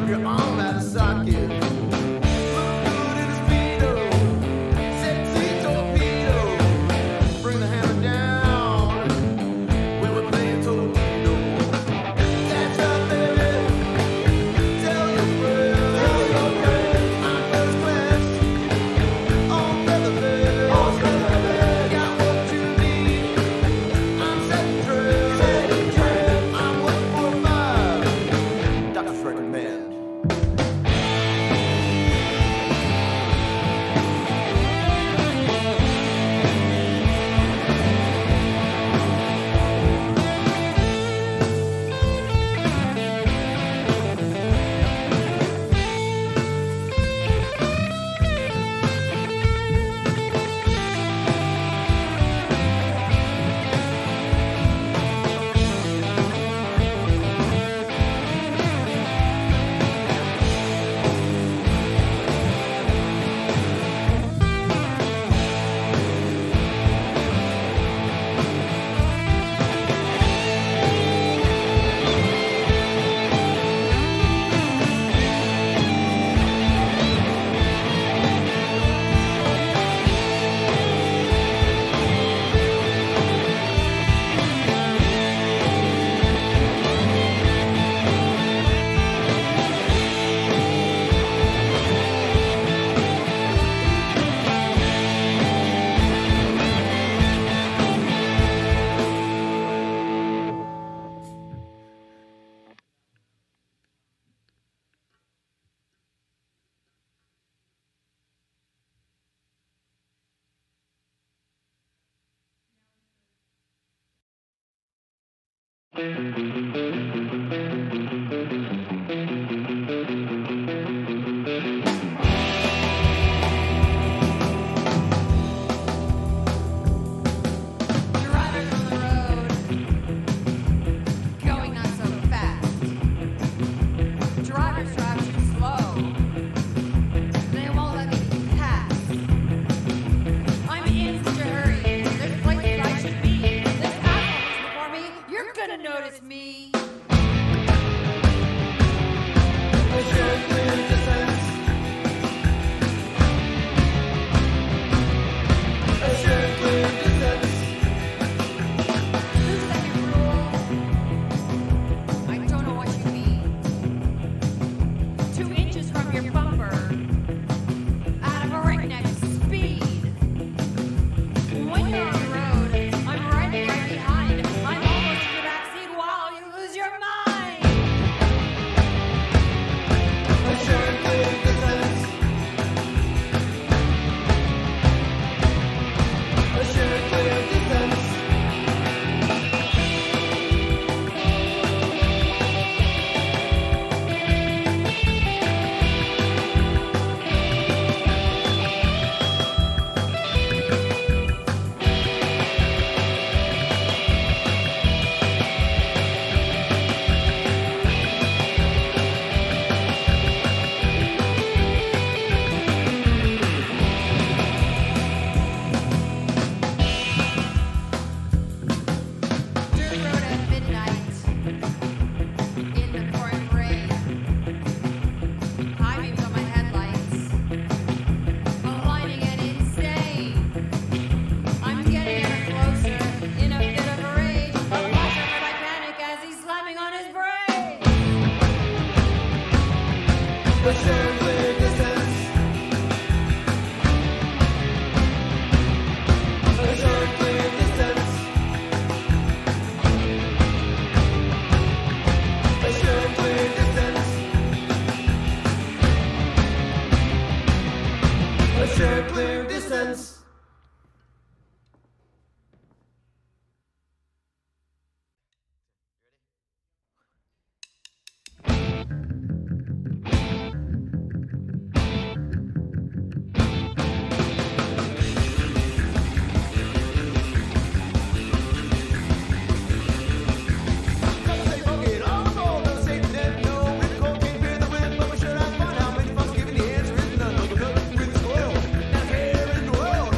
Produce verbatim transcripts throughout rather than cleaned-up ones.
your arm out of socket. Look good in a speedo, sexy torpedo. Bring the hammer down when we're playing torpedo. Catch up, baby. Tell your friends, tell your friends. I'm first class on feather bed. On feather bed. Got what you need. I'm setting trail, setting trail. I'm one four five. Doctors recommend. Drivers on the road, going not so fast. Drivers drive too slow. They won't let me pass. I'm in such a hurry. There's places I should be. This asshole's before me. You're gonna notice me. Who's second rule? I don't know what you mean. Two inches from your bumper, out of a breakneck speed. When you're on the road, I'm riding right behind. I'm almost in the backseat while you lose your mind. Dirt road at midnight, in the pouring rain. High beams on my headlights, aligning and insane. I'm getting ever closer, in a fit of rage. A flash of my panic as he's slamming on his brakes. Clear distance. World.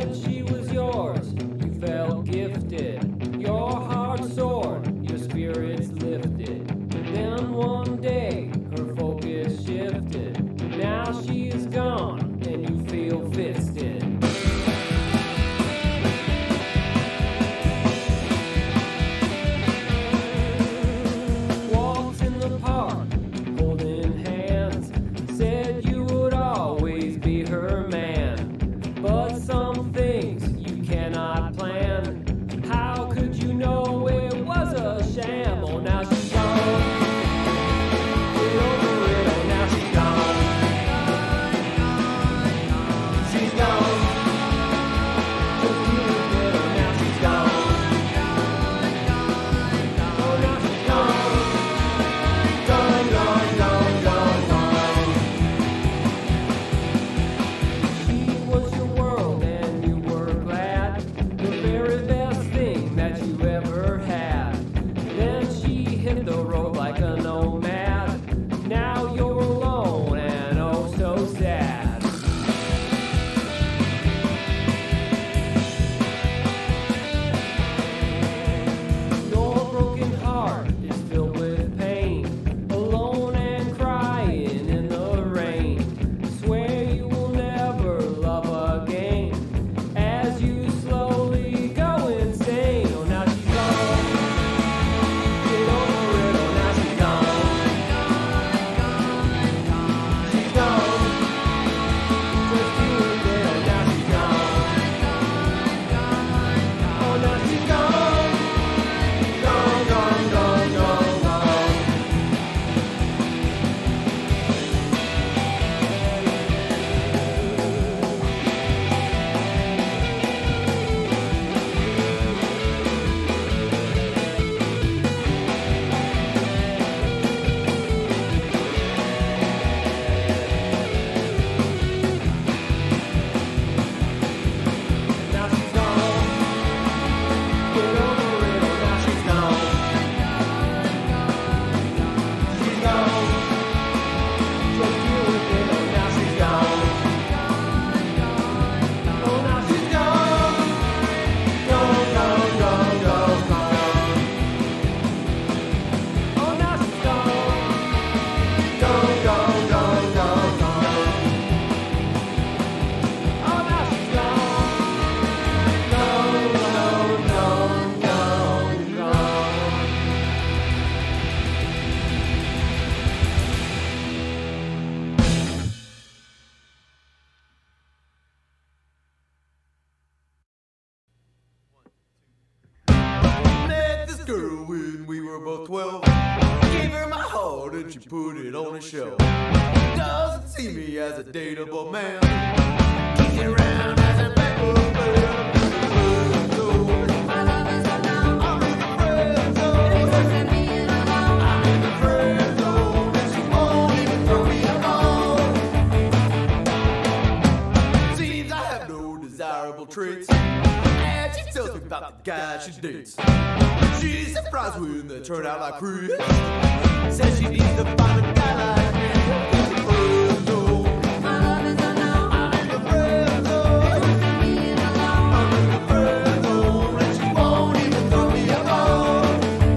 When she was yours, you felt gifted. Your heart soared, your spirits lifted. Then one day, her focus shifted. Now she is gone, and you feel fisted. Walks in the park, holding hands. Said you would always be her man. But some things you cannot plan. How could you know it was a sham? Oh, now she's gone. Get over it, oh, now she's gone. She's gone. Just deal with it, oh, now she's gone. Oh, now she's gone. Gone, gone, gone, gone, gone. She was your world and you were glad. The very best thing that you ever had. Then she hit the road like a nomad. Now you're alone and oh so sad. Your broken heart is filled with pain, alone and crying in the rain. Swear you will never love again as you slowly go insane. Oh, now she's gone. Get over it, oh, now she's gone. She's gone. Just deal with it, oh, now she's gone. Oh, now she's gone. Gone, gone, gone, gone, gone. Now she's gone. Get over it, oh, now she's gone. She's gone. Just deal with it, oh, now she's gone. Oh, now she's gone. Gone, gone, gone, gone, gone. Oh, now she's gone. Gone, gone, gone, gone, gone. Oh, now she's gone. Gone, gone, gone, gone, gone. Met this girl when we were both twelve. Gave her my heart and she put it on a shelf. Doesn't see me as a dateable man. Keeps it around as a backup man. My love is unknown. I'm in the friend zone. It's worse than being alone. I'm in the friend zone and she won't even throw me a bone. Seems I have no desirable traits. And she tells me about the guy she dates. She's surprised when they turn out like Chris. Says she needs to find a guy like me. In the friend zone. My love is unknown. I'm in the friend zone. It's worse than being alone. I'm in the friend zone and she won't even throw me a bone.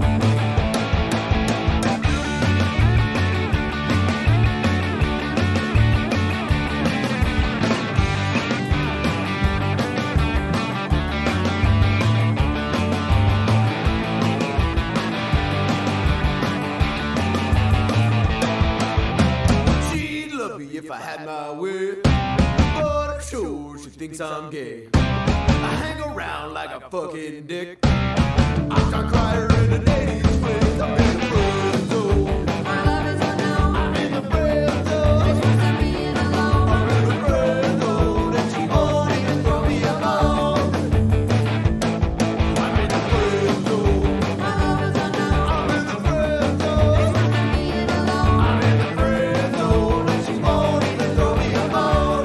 She'd love me if I had my way, but I'm sure she thinks I'm gay. I hang around like a fucking dick. I can't cry her in the ladies' ways. I'm in the friend zone. My love is unknown. I'm in the friend zone. It's worse than being alone. I'm in the friend zone and she won't even throw me a bone. I'm in the friend zone. My love is unknown. I'm in the friend zone. It's worse than being alone. I'm in the friend zone and she won't even throw me a bone.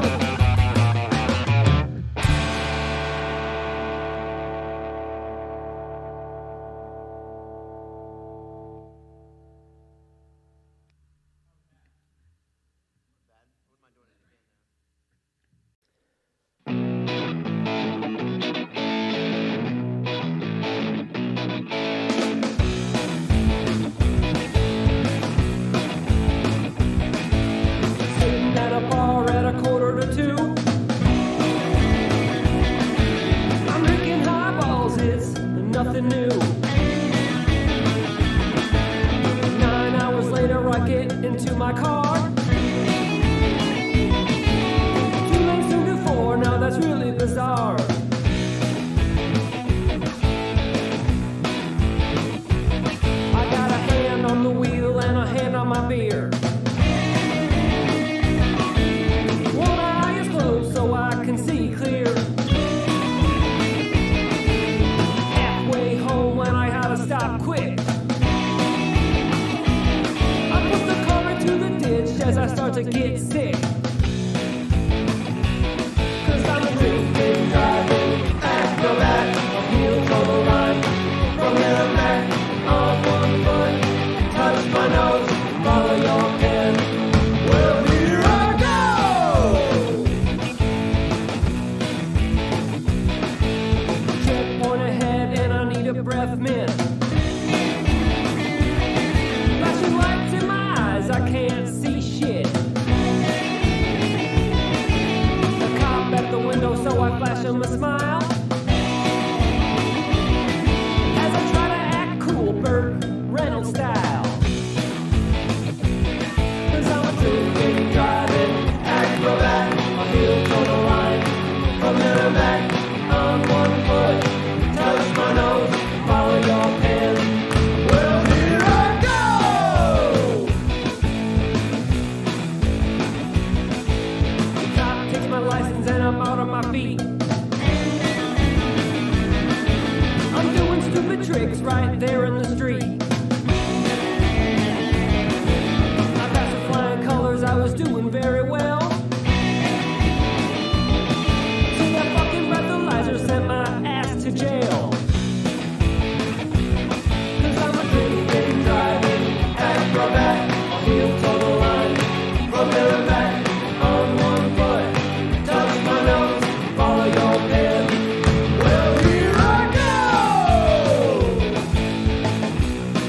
nothing new. Nine hours later, I get into my car. Too late, soon before, now that's really bizarre. I got a hand on the wheel and a hand on my beer. One eye is closed so I can see clear. Halfway home when I had to stop quick. I put the car into the ditch as I start to get sick. Cause I'm a drinking, driving acrobat. A heel on the line, from there and back, on one foot. Touch my nose, follow your pen. Well, here I go! Checkpoint ahead and I need a breath mint. Flashing lights in my eyes, I can't see shit. The cop at the window, so I flash him a smile. As I try to act cool, Burt Reynolds style. Cause I'm a drinking, driving acrobat. My heels on the line, from there and back, on one foot. Touch my nose, follow your pen. Well, here I go! The cop takes my license and I'm out on my feet. I'm doing stupid tricks right there in the street. I passed with flying colors, I was doing very well. So that fucking breathalyzer sent my ass to jail. Cause I'm a drinking, driving acrobat. My heels on the line, from there and back, on one foot. Touch my nose, follow your pen. Well, here I go!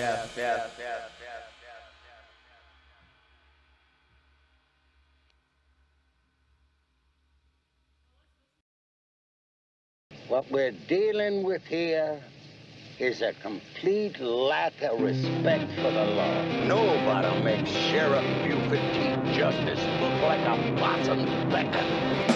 yeah, yeah, yeah. What we're dealing with here is a complete lack of respect for the law. Nobody makes Sheriff Buford T. Justice look like a bottom becker.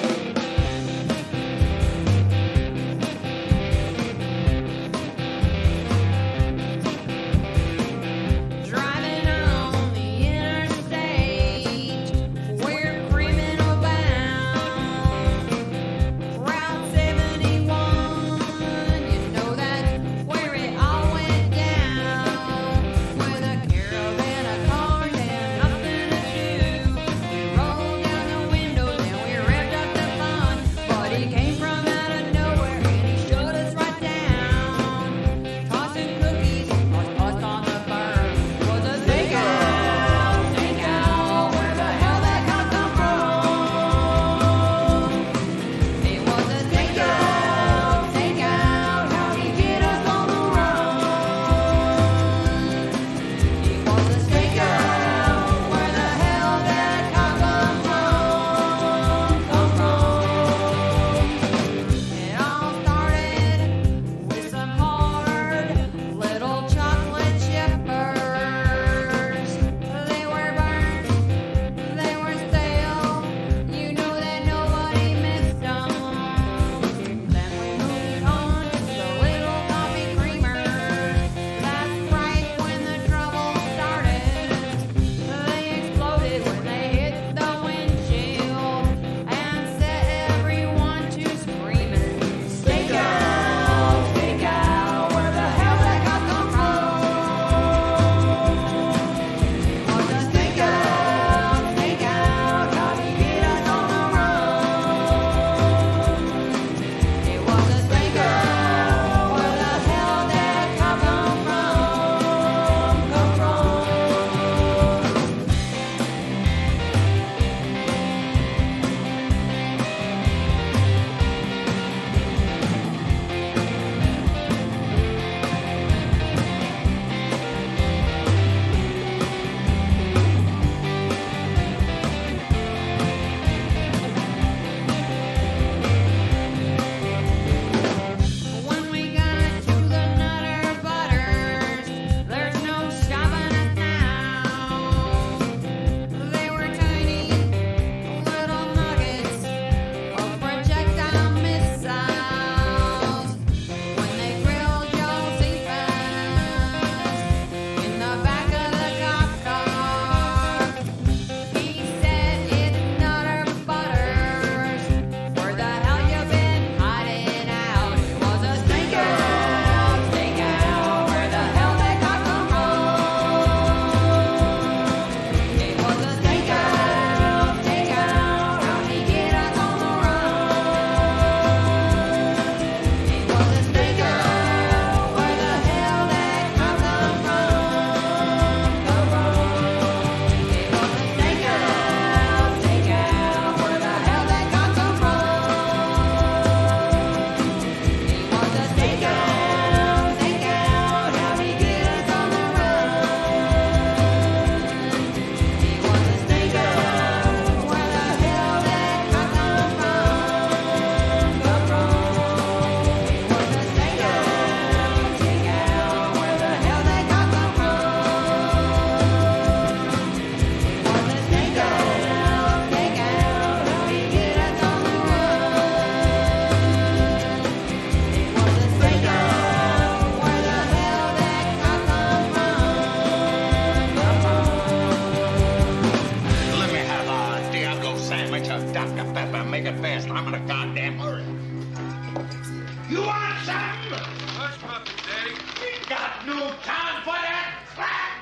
Doctor Pepper, make it fast. I'm in a goddamn hurry. You want something? Hush, puppy, Daddy. We got no time for that crap.